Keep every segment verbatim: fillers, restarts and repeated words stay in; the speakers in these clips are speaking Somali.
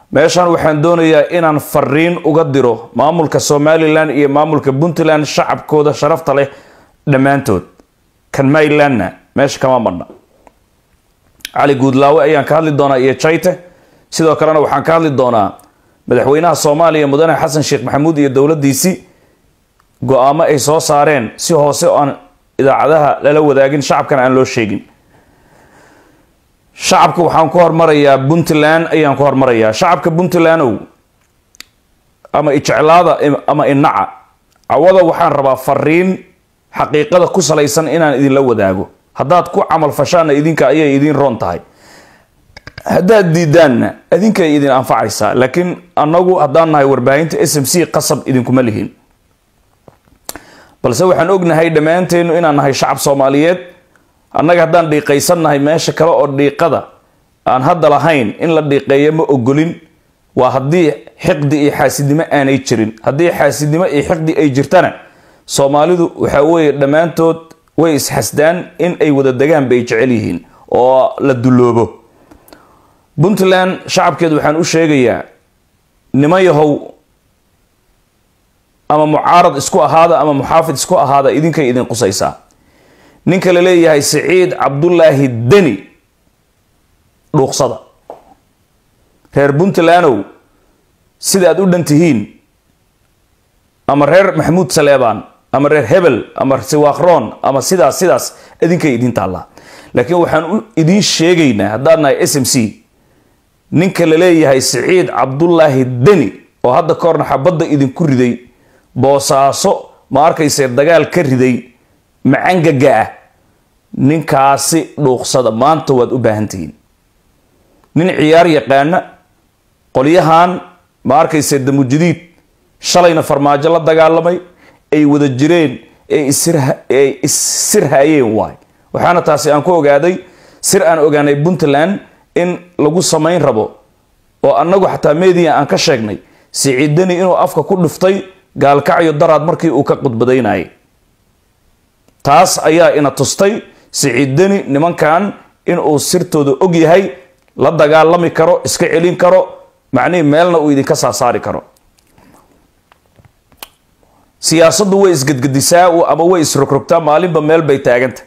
meeshan waxaan doonayaa inaan fariin uga diro maamulka Somaliland iyo maamulka Puntland shacabkooda sharafta leh dhamaantood kan Marylandna meesha kama marna Ali Guudlaawe ayaan ka hadli doonaa iyo Chayte sidoo kalena waxaan ka hadli doonaa madaxweynaha Soomaaliya mudane Xasan Sheekh Maxamuud iyo dawladdiisii go'aamo ay soo saareen si hoose oo aan idaacadaha lala wadaagin shacabkan aan loo sheegin shacabka waxaan ku hormarayaa Puntland ayaan ku hormarayaa shacabka Puntland ama ijeclaada ama inaca awada waxaan rabaa fariin xaqiiqada ku salaysan inaan idin la wadaago haddaad ku camal fashaan idinka ayay idin roon tahay haddaad diidaanna idinka idin anfacaysaa laakiin anagu haddaan nahay warbaahinta S M C qasab idinkuma lihin balse waxaan ognahay dhamaanteenu inaan nahay shacab Soomaaliyeed annaga haddaan dhiiqaysannahay meesha kale oo dhiiqada aan hadda lahayn in la dhiiqeeyo ma ogolin waa haddii xiqdi iyo xaasidnimo aanay jirin haddii xaasidnimo iyo xiqdi ay jirtana Soomaalidu waxa weeye dhamaantood way isxasdaan in ay wada degaan bay jecel yihiin oo la duloobo Puntland shacabkeedu waxaan u sheegayaa nimayahow ama mucaarad isku ahaada ama muxaafid isku ahaada idinkay idin qusaysaa ninka la leeyahay Saciid Cabdullaahi Deni dhuuqsada reer Puntland sida aad u dhantihiin ama reer Maxamuud Saleebaan ama reer Hebel ama Siwaaqroon ama sidaas sidaas idinkay idin taala laakiin waxaan idin sheegaynaa haddaan nahay S M C ninka la leeyahay Saciid Cabdullaahi Deni oo hadda koorna xabadda idin ku riday boosaaso ma arkayse dagaal ka riday macangaga ah ninkaasi dhuuqsada maanta waad u baahantihiin nin ciyaar yaqaana qoliyahan ma arkayse damujadiid shalayna farmaajo la dagaalamay ay wada jireen ee isirha ee isirhaayeen waay waxaana taasi aan ku ogaaday sir aan ogaanay Puntland in lagu sameyn rabo oo annagu xataa media aan ka sheegnay Saciid Deni inuu afka ku dhuftay gaalkacyo daraad markii uu ka qudbadaynay taas ayaa ina tustay Saciid Deni nimankan in uu sirtooda og yahay la dagaalami karo iska celin karo macni meelna uu idin ka saari karo siyaasaddu way isgadgadisaa ama way isrokrogtaa maalinba meel bay taaganta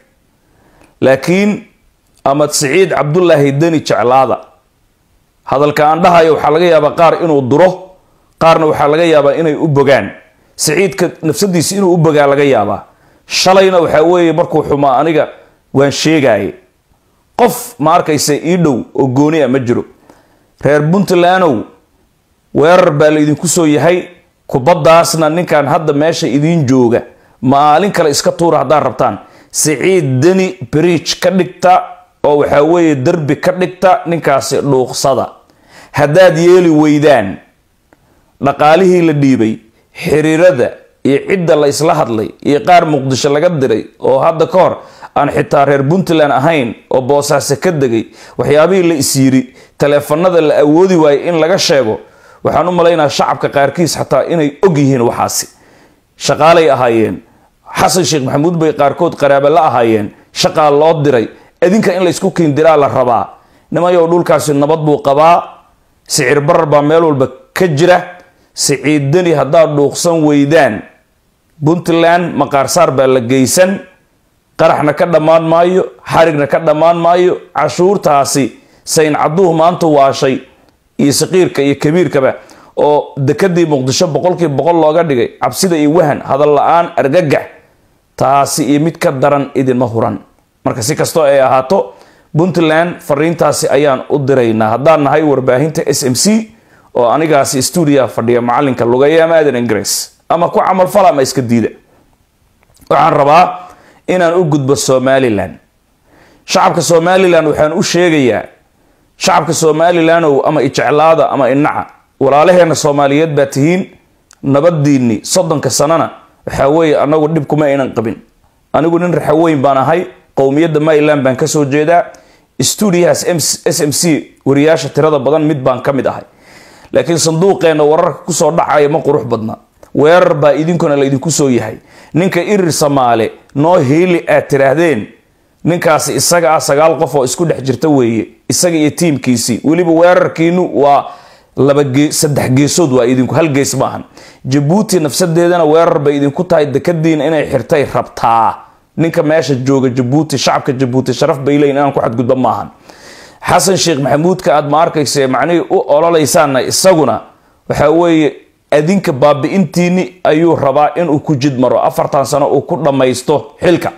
laakiin ama Saciid Cabdullaahi Deni jeclaada hadalka aan dhahayo waxa laga yaabaa qaar inuu duro qaarna waxa laga yaabaa inay u bogaan Saciidka nafsadiisa inuu u bogaa laga yaabaa shalayna waxa weeye markuu xumaa aniga waan sheegay qof ma arkayse ii dhow oo gooni ah ma jiro reer Puntland weerar baa la idin ku soo yahay kubadaasna ninkan hadda meesha idin jooga maalin kale iska tuura hadaan rabtaan Saciid Deni bridge ka dhigta oo waxa weeye darbi ka dhigta ninkaasi dhuuqsada haddaad yeeli weydaan dhaqaalihii la dhiibay xiriirada iyo cidda la isla hadlay iyo qaar Muqdisho laga diray oo hadda ka hor aan xitaa reer Puntland ahayn oo boosaaso ka degay waxyaabihii la isiri taleefanada la awoodi waayay in laga sheego waxaan u maleynaa shacabka qaarkiis xataa inay og yihiin waxaasi shaqaalay ahaayeen Xasan Sheekh Maxamuud bay qaarkood qaraabo la ahaayeen shaqaal loo diray idinka in la isku kiindiraa la rabaa nimayo dhulkaasi nabad buu qabaa sicir barar baa meel walba ka jira Saciid Deni haddaad dhuuqsan weydaan Puntland maqaarsaar baa la geysan qaraxna ka dhammaan maayo xarigna ka dhammaan maayo cashuurtaasi sayn caduhu maanta waashay iyo saqiirka iyo kabiirkaba oo dekadii Muqdisho boqolkiiba boqol looga dhigay cabsida iyo wahan hadal la'aan argagax taasi iyo mid ka daran idin ma huran marka si kasto ay ahaato Puntland fariintaasi ayaan u diraynaa haddaan nahay warbaahinta S M C oo anigaasi studio fadhiya macalinka lugeeya maadan Ingiriis ama ku camal fala ma iska diida waxaan rabaa inaan u gudbo Somaliland shacabka Somaliland waxaan u sheegayaa shacabka Somaliland ama ijeclaada ama inaca walaalaheena Soomaaliyeed baa tihiin nabadiini soddonka sanana waxa weeye anagu dib kuma inaan qabin anigu nin raxweyn baan ahay qowmiyadda Maryland baan ka soo jeedaa studiyaas S M C wariyaasha tirada badan mid baan ka mid ahay laakiin sanduuqeena wararka ku soo dhacay ma qurux badna weerar baa idinkuna la idinku soo yahay ninka irir Soomaali noo heeli aad tiraahdeen ninkaasi isaga ah sagaal qof oo isku dhex jirta weeye isaga iyo teamkiisi waliba weerarkiinu waa laba saddex geesood waa idinku hal gees maahan. Jabuuti nafsadeedana weerar bay idinku tahay dekadiina inay xirtay rabtaa. ninka meesha jooga Jabuuti shacabka Jabuuti sharaf bay leeyihiin aan ku xadgudba maahan. Xasan Sheekh Maxamuud ka aad ma arkayse macnii u ololeysaana isaguna waxa weeye adinka baabi'intiini ayuu rabaa in uu ku jidmaro afartan sano uu ku dhamaysto xilka.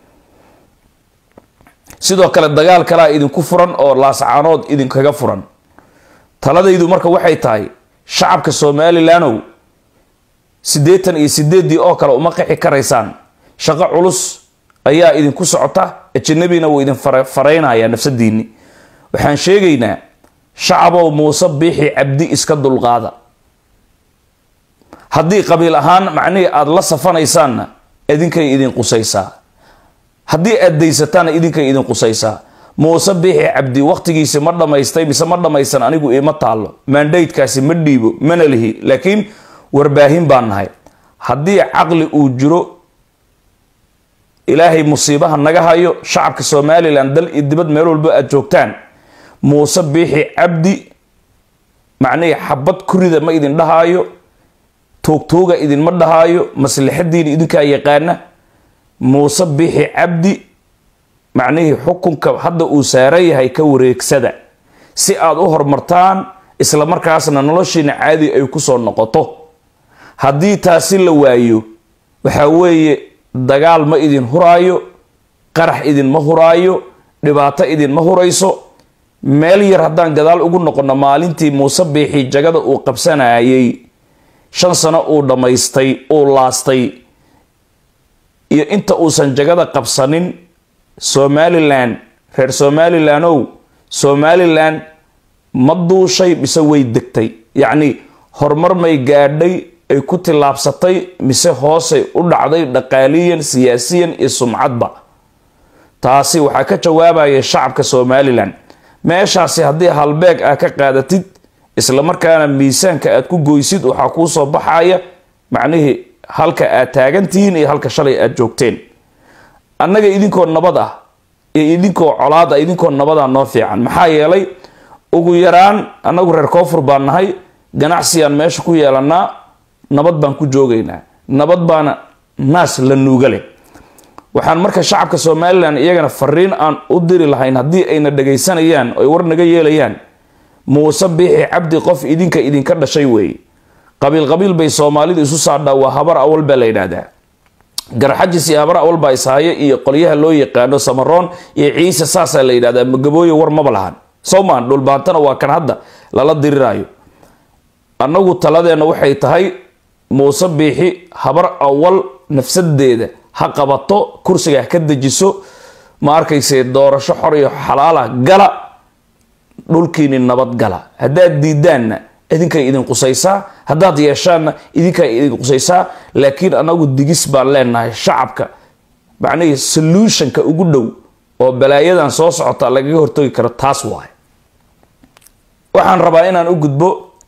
sidoo kale dagaal kala idinku furan oo laascaanood idinkaga furan. taladaydu marka waxay tahay shacabka Somaliland sideetan iyo sideed oo kale uma qixi karaysaan. shaqo culus ayaa idinku socota ajnabina way idin fareynaya nafsadiini. waxaan sheegaynaa shacabo Muuse Biixi Cabdi iska dulqaada. haddii qabiil ahaan macnii aad la safanaysaan idinkay idin qusaysaa. haddii aad daysataan idinkay idin qusaysaa. Muuse Biixi Cabdi waqtigiisa ma dhamaystay mise ma dhamaysan anigu ima taalo. mandate kaasi ma dhiibo mana lihi laakiin warbaahin baan nahay. haddii caqli uu jiro ilaahay musiibaha naga hayo shacabka Somaliland dal idibad meel walba aad joogtaan. Muuse Biixi Cabdi macnii xabad kurida ma idin dhahayo toogtooga idin ma dhahayo maslaxadiina idinka yaqaana. Muuse Biixi Cabdi macnii xukunka hadda uu saaray yahay ka wareegsada si aad u hormartaan isla markaasna noloshiina caadi ay ku soo noqoto. haddii taasi la waayo waxa weeye dagaal ma idin huraayo qarax idin ma huraayo dhibaato idin ma hurayso. meel yar haddaan gadaal ugu noqono maalintii Muuse Biixi jagada uu qabsanayay shan sano uu dhamaystay uu laastay iyo inta uusan jagada qabsanin Somaliland reer Somaliland oo Somaliland ma duushay mise way degtay. yacni hormar may gaadhay ay ku tilaabsatay mise hoosay u dhacday dhaqaaliyan siyaasiyan iyo sumcadba. taasi waxa ka jawaabaya shacabka Somaliland. meeshaasi haddii halbeeg ah ka qaadatid isla markaana miisaanka aad ku goysid waxa ku soo baxaya macnaheedu halka aad taagantiin iyo halka shalay aad joogteen. annaga idinkoo nabad ah iyo idinkoo colaad ah idinkoo nabad ah noo fiican. maxaa yeelay ugu yaraan annagu reer koonfur baan nahay ganacsiyan meesha ku yeelanaa nabad baan ku joogaynaa. nabad baana naas la nuugale. waxaan marka shacabka Somaliland iyagana fariin aan u diri lahayn haddii ayna dhageysanayaan oo war naga yeelayaan. Muuse Biixi Cabdi qof idinka idinka dhashay weey. qabiil qabiil bay Soomaalidu isu saadhaa waa habar awal baa la yiraahdaa. garxajis iyo habar awal baa isaaye iyo qolyaha loo yaqaano Samaroon iyo Ciise saasa la yiraahdaa magabooyo war ma balahan. Soomaan dhul baantana waa kan hadda lala diriraayo. annagu taladeena waxay tahay Muuse Biixi habar awal nafsadeeda ha qabato kursiga ka dajiso ma arkayse doorasho xor iyo xalaal ah gala dhulkiina nabad gala. haddaad diidaanna idinkay idin qusaysaa haddaad yeeshaanna idinkay idin qusaysaa. laakiin anagu digis baan leenahay shacabka macnii solutionka ugu dhow oo balaayadan soo socota laga hortagi karo taas waay. waxaan rabaa inaan u gudbo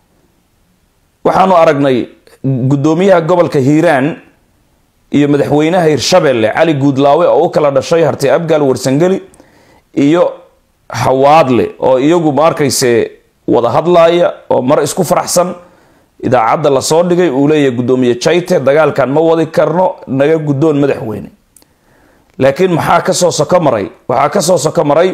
waxaanu aragnay gudoomiyaha gobolka Hiiraan iyo madaxweynaha Hirshabelle Cali Guudlaawe oo kala dhashay Harti Abgaal Warsangeli iyo Xawaadle oo iyagu ma arkayse wada hadlaaya oo mar isku faraxsan. idaacadda la soo dhigay uu leeyahay gudoomiye Chayte dagaalkan ma wadi karno naga gudoon madaxweyne. laakiin maxaa ka soo soko maray waxa ka soo soko maray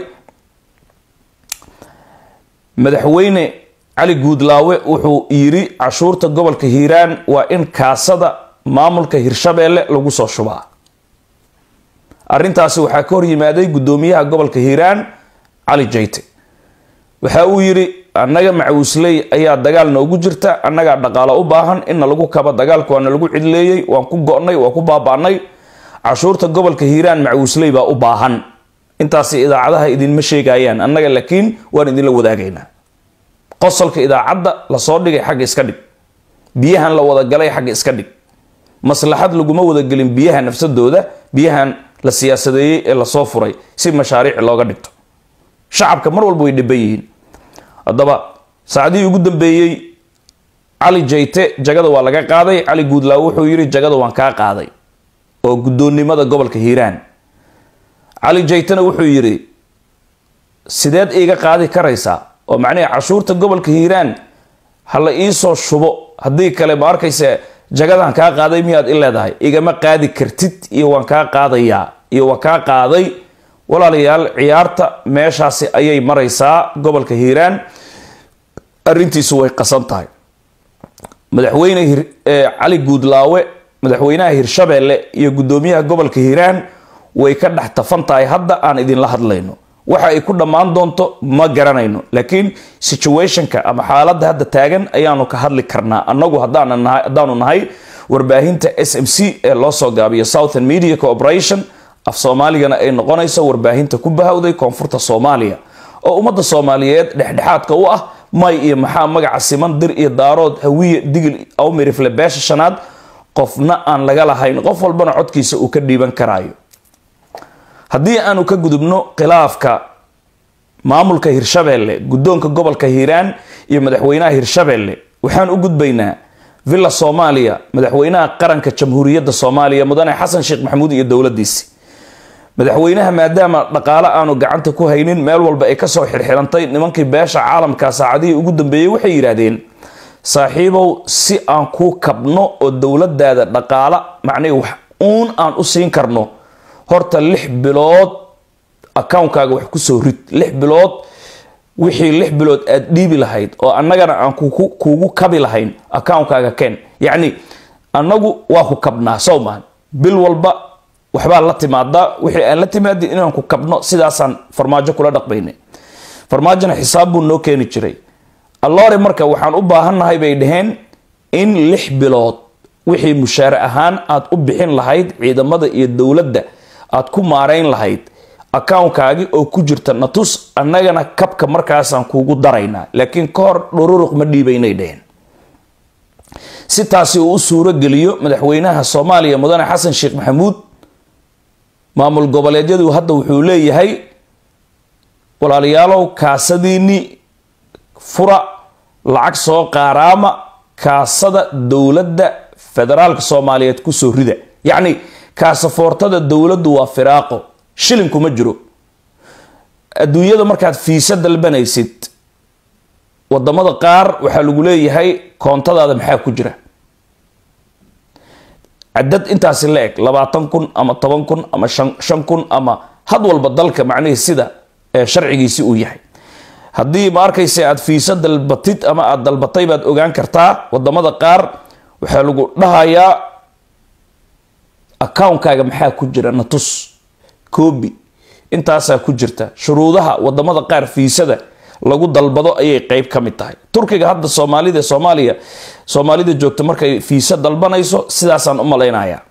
madaxweyne Cali Guudlaawe wuxuu yiri cashuurta gobolka Hiiraan waa in kaasada maamulka Hirshabelle lagu soo shubaa. arrintaasi waxa ka hor yimaaday gudoomiyaha gobolka Hiiraan Cali Chayte. waxa uu yiri annaga macuusley ayaa dagaal noogu jirta annaga dhaqaale u baahan in lagu kaba dagaalku aan lagu cidleeyay waan ku go'nay waan ku baabaanay cashuurta gobolka Hiiraan macuusley baa u baahan. intaas idaacadaha idin ma sheegayaan annaga laakiin waan idin la wadaagaynaa. qosolka idaacadda la soo dhigay xaq iska dhig. biyahan la wada galay xaq iska dhig. maslaxad laguma wada gelin biyaha nafsadooda biyahan la siyaasadeeyay ee la soo furay si mashaariic looga dhigto. shacabka mar walba way dhibayeen. haddaba saacadii ugu dambeeyay Cali Chayte jagada waa laga qaaday. Cali Guudlaawe wuxuu yiri jagada waan ka qaaday oo gudoonnimada gobolka Hiiraan. Cali Chaytena wuxuu yiri sideed iga qaadi karaysaa oo macnaheedu cashuurta gobolka Hiiraan hala iisoo shubo haddii kale ma arkaysa jagadan kaa qaaday miyaad i leedahay igama qaadi kartid iyo waan kaa qaadayaa iyo waa kaa qaaday walaalayaal ciyaarta meeshaasi ayay maraysaa gobolka hiiraan arrintiisu way qasan tahay madaxweyne cali guudlaawe madaxweynaha hirshabeelle iyo gudoomiyaha gobolka hiiraan way ka dhex tafan tahay hadda aan idinla hadlayno waxa ay ku dhammaan doonto ma garanayno laakiin situationka ama xaaladda hadda taagan ayaanu ka hadli karnaa annagu haddaanu nahay warbaahinta S M C ee loo soo gaabiyo Southern Media Corporation af Soomaaligana ay noqonayso warbaahinta ku bahawday koonfurta Soomaaliya oo ummadda Soomaaliyeed dhexdhexaadka u ah may iyo maxaa magaca siman dir iyo daarood hawiye digil aw mirifle beesha shanaad qofna aan laga lahayn qof walbana codkiisa uu ka dhiiban karaayo haddii aanu ka gudubno khilaafka maamulka Hirshabeelle gudoonka gobolka Hiiraan iyo madaxweynaha Hirshabeelle waxaan u gudbaynaa villa Soomaaliya madaxweynaha qaranka jamhuuriyadda Soomaaliya mudane Xasan Sheekh Maxamuud iyo dawladdiisa madaxweynaha maadaama dhaqaale aanu gacanta ku haynin meel walba ay ka soo xirxirantay nimankii beesha caalamka saacadii ugu dambeeyay waxay yiraahdeen saaxiibow si aan ku kabno oo dawladdaada dhaqaale macnay wax uun aan u siin karno horta lix bilood account-kaaga wax ku soo rid lix bilood wixii lix bilood aad dhiibi lahayd oo annagana aan kuugu kabi lahayn account-kaaga keen yacni annagu waa ku kabnaa soomaan bil walba waxbaa la timaada wixii aan la timaadin inaan ku kabno sidaasaan farmaajo kula dhaqbaynay farmaajona xisaab buu noo keeni jiray alloore marka waxaan u baahannahay bay dhaheen in lix bilood wixii mushaar ahaan aad u bixin lahayd ciidamada iyo dawladda aad ku maareyn lahayd account-kaagi oo ku jirta natus annagana kabka markaasaan kuugu daraynaa laakiin ka hor dhururuq ma dhiibaynay dhaheen si taasi uu u suuro geliyo madaxweynaha Soomaaliya mudane Xasan Sheekh Maxamuud maamul goboleedyadu hadda wuxuu leeyahay walaalayaalow kaasadiini fura lacag soo qaaraama kaasada dawladda federaalka Soomaaliyeed ku soo rida yacni kaasafoortada dawladdu waa firaaqo shilin kuma jiro adduunyada markaad fiisa dalbanaysid wadamada qaar waxa lagu leeyahay koontadaada maxaa ku jira cadad intaas leeg labaatan kun ama toban kun ama shan kun ama had walba dalka macnaheedu sida ee sharcigiisi uu yahay haddii ma arkaysa aad fiisa dalbatid ama aad dalbatay baad ogaan kartaa wadamada qaar waxa lagu dhahayaa account-kaaga maxaa ku jira natus koobi intaasaa ku jirta shuruudaha wadamada qaar fiisada lagu dalbado ayay qayb ka mid tahay turkiga hadda Soomaalida Soomaaliya Soomaalida joogta markay fiisa dalbanayso sidaasaan u malaynayaa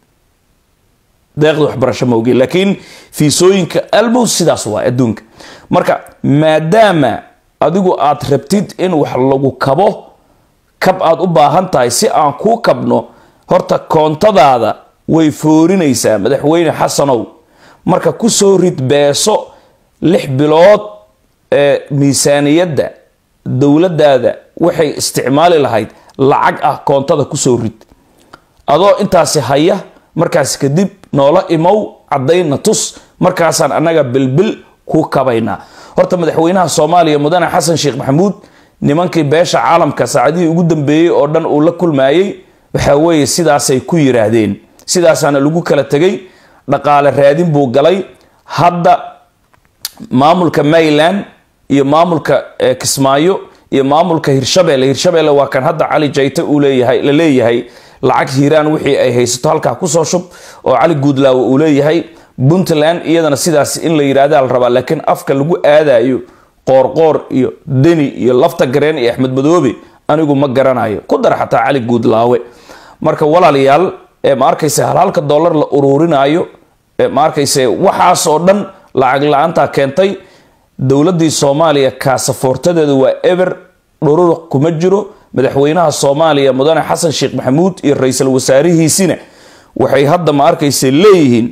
deeqdo waxbarasho ma ogi laakiin fiisooyinka almow sidaas waa adduunka marka maadaama adigu aad rabtid in wax lagu kabo kab aad u baahan tahay si aan ku kabno horta koontadaada way foorinaysaa madaxweyne Xasanow marka ku soo rid beeso lix bilood ee miisaaniyadda dawladdaada waxay isticmaali lahayd lacag ah koontada ku soo rid adoo intaasi haya markaas kadib noola imow cadayna tus markaasaan annaga bilbil ku kabaynaa horta madaxweynaha Soomaaliya mudane Xasan Sheekh Maxamuud nimankii beesha caalamka saacadii ugu dambeeyay oo dhan uu la kulmaayay waxa weeye sidaasay ku yiraahdeen sidaasana lagu kala tagay dhaqaale raadin buu galay hadda maamulka Maryland iyo maamulka Kismaayo iyo maamulka Hirshabeelle Hirshabeelle waa kan hadda Cali Jayte uu leeyahay la leeyahay lacag Hiiraan wixii ay haysato halka ku soo shub oo Cali Guudlaawe uu leeyahay Puntland iyadana sidaas in la yiraahdo la rabaa laakiin afka lagu aadayo qoorqoor iyo deni iyo lafta gareen iyo Axmed Madoobe anigu ma garanayo ku dar xataa Cali Guudlaawe marka walaalayaal ee ma arkaysa halka dollar la ururinayo ee ma arkaysa waxaas oo dhan lacag la'aanta keentay dawladii Soomaaliya kaasafoortadeedu waa ever dhururuq kuma jiro madaxweynaha Soomaaliya mudane Xasan Sheekh Maxamuud iyo ra'iisul wasaarihiisina waxay hadda ma arkaysa leeyihiin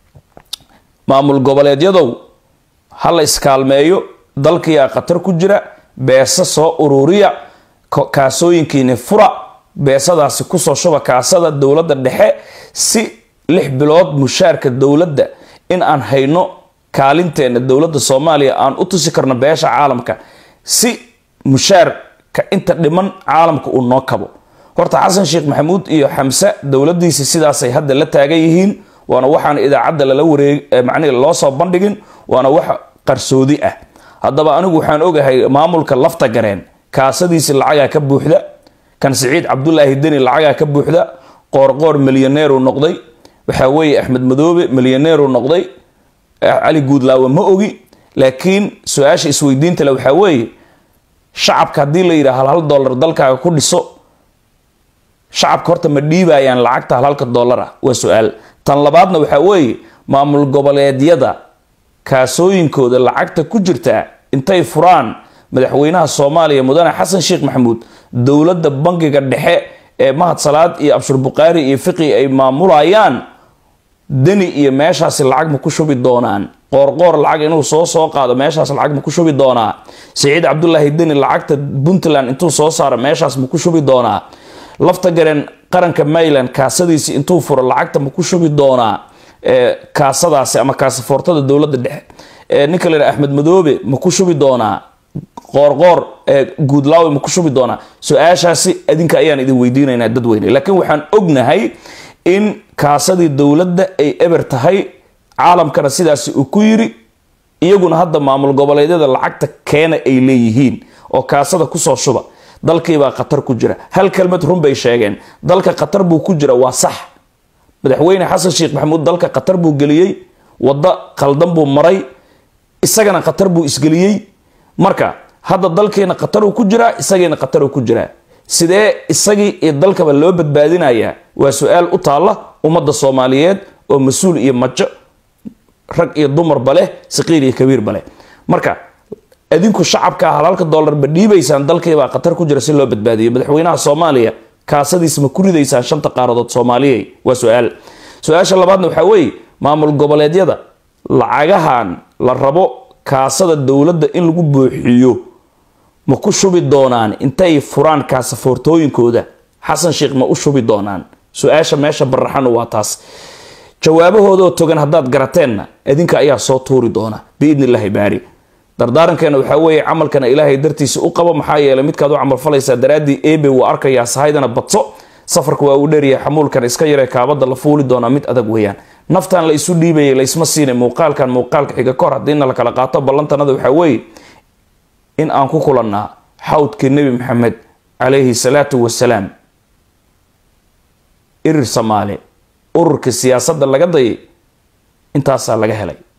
maamul goboleedyadow hal iskaalmeeyo dalkiya qatar ku jira beesa soo ururiya kaasooyinkiina fura beesadaasi ku soo shuba kaasada dawladda dhexe si lix bilood mushaarka dawladda in aan hayno kaalinteena dawladda Soomaaliya aan u tusi karno beesha caalamka si mushaar كأنت لمن عالمك ونوكبه horta xasan sheekh maxamuud iyo xamse dawladiisa sidaas ay hadda la taagan yihiin waana waxaan idaacada la wareeg macnaheedu loo soo bandhigin waana wax qarsoodi ah haddaba anigu waxaan ogahay maamulka lafta gareen kaasadiisa lacaga ka buuxda kan Saciid Cabdullaahi Deni lacaga ka buuxda qoorqoor milyaneer uu noqday waxa weeye Axmed Madoobe milyaneer uu noqday Ali Guudlaawe ma ogi laakiin su'aasha isweydiinta la waxa weeye shacabka hadii la yiraahdo hal dollar dalkaaga ku dhiso shacabka horta ma dhiibayaan lacagta halka dollar ah waa su'aal tan labaadna waxa weeye maamul goboleedyada kaasooyinkooda lacagta ku jirta intay furaan madaxweynaha Soomaaliya mudane Xasan Sheekh Maxamuud dawladda bangiga dhexe ee Mahad Salaad iyo Abshir Buqaari iyo Fiqi ay maamulayaan Deni iyo meeshaas lacag ma ku shubi doonaan qoorqoor lacag inuu soo soo qaado meeshaas lacag ma ku shubi doonaa Saciid Cabdullaahi Deni lacagta Puntland intuu soo saaro meeshaas ma ku shubi doonaa lafta garan qaranka Mayland kaasadiisa intuu furo lacagta ma ku shubi doonaa ee kaasadaas ama kaasafoortada dawladda dhexe ee ninka la Axmed Madoobe ma ku shubi doonaa qoorqoor ee Guudlaawe ma ku shubi doonaa su'aashaasi adinka ayaan idin weydiinaynaa dad weyne laakiin waxaan ognahay in kaasadii dawladda ay eber tahay caalamkana sidaas uu ku yiri iyaguna hadda maamul goboleedyada lacagta keena ay leeyihiin oo kaasada ku soo shuba dalkiiba qatar ku jira hal kalmad run bay sheegeen dalka qatar buu ku jira waa sax madaxweyne Xasan Sheekh Maxamuud dalka qatar buu galiyay wada qaldan buu maray isagana qatar buu isgaliyay marka hadda dalkeena qatar uu ku jira isagana qatar uu ku jira sidee isagii ee dalkaba loo badbaadinaya waa su'aal u taala ummadda Soomaaliyeed oo mas'uul iyo majo rag iyo dumar bale saqiir iyo kabiir bale marka adinku shacabka halka dollar ba dhiibaysaan dalkeeba qatar ku jira si loo badbaadiyo madaxweynaha Soomaaliya kaasadiis ma ku ridaysaan shanta qaaradood Soomaaliyeed waa su'aal su'aasha labaadna waxa weeye maamul goboleedyada lacagahan la rabo kaasada dawladda in lagu buuxiyo ma ku shubi doonaan intay furaan kaasafoortooyinkooda Xasan Sheekh ma u shubi doonaan su'aasha meesha baraxan waa taas jawaabahooda togan hadaad garateenna adinka ayaa soo tuuri doona biidnillaahi baari dardaarankeena waxa weeye camalkana Ilaahay dartiisa u qabo maxaa yeelay midkaad u camal falaysa daraadii eebe uu arkaya sahaydana badso safarku waa uu dheeriyaa xamuulkan iska yaree kaabada la fuuli doona mid adag weeyaan naftan la isu dhiibay la isma siinay muuqaalkan muuqaalka xiga kor hadina la kala qaato ballantanada waxa weeye in aan ku kulannaa xawdkii Nabi Maxamed alayhi salaatu wassalaam irir Soomaali ururka siyaasadda laga dayay intaas laga helay